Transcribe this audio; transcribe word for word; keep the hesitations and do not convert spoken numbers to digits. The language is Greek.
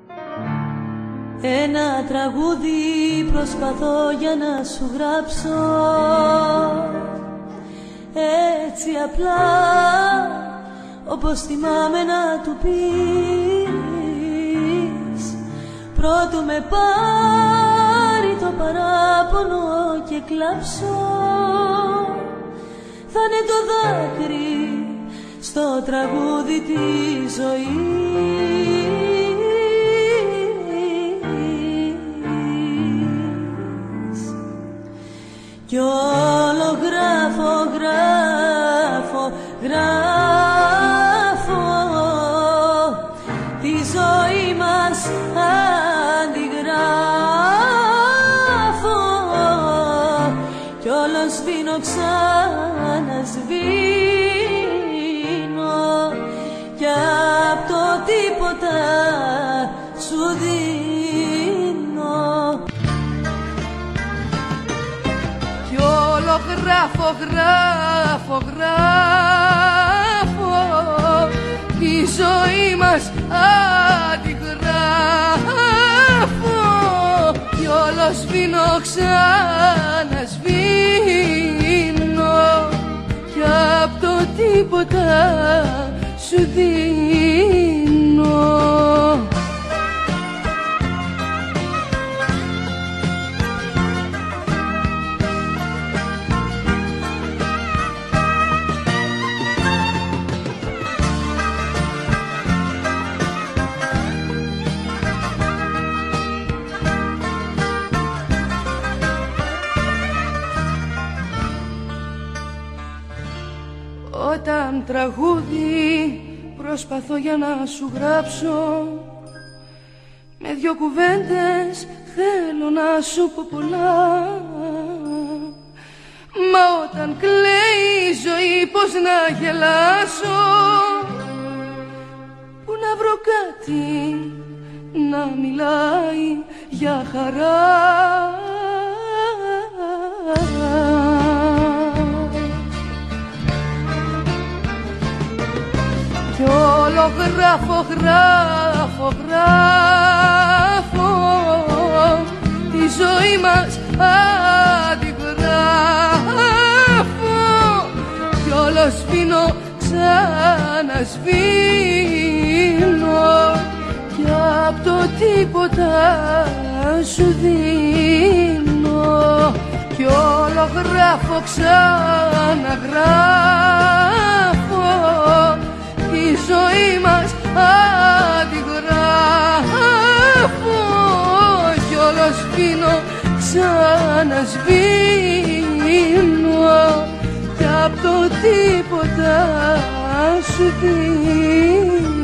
Ένα τραγούδι προσπαθώ για να σου γράψω, έτσι απλά όπως θυμάμαι να του πεις, πρώτου με πάρει το παράπονο και κλάψω. Θα είναι το δάκρυ στο τραγούδι τη ζωής, κι όλο γράφω, γράφω, γράφω τη ζωή μας, αντιγράφω, κι όλο σβήνω, ξανασβήνω, κι απ' το τίποτα σου δίνω. Κι όλο γράφω, γράφω, γράφω τη ζωή μας, αντιγράφω, κι όλο σβήνω, ξανασβήνω, κι απ' το τίποτα σου δίνω. Όταν τραγούδι προσπαθώ για να σου γράψω, με δυο κουβέντες θέλω να σου πω πολλά. Μα όταν κλαίει η ζωή πώς να γελάσω, που να βρω κάτι να μιλάει για χαρά. Κι όλο γράφω, γράφω, γράφω τη ζωή μας, αντιγράφω, κι όλο σβήνω, ξανασβήνω, κι απ' το τίποτα σου δίνω. Κι όλο γράφω, ξαναγράφω τη ζωή μας, αντιγράφω, κι όλο σβήνω, ξανασβήνω, κι απ' το τίποτα σου δίνω.